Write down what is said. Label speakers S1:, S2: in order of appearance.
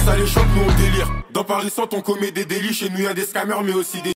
S1: ça les choque, nous on délire. Dans Paris Centre on commet des délits, chez nous y'a des scammers mais aussi des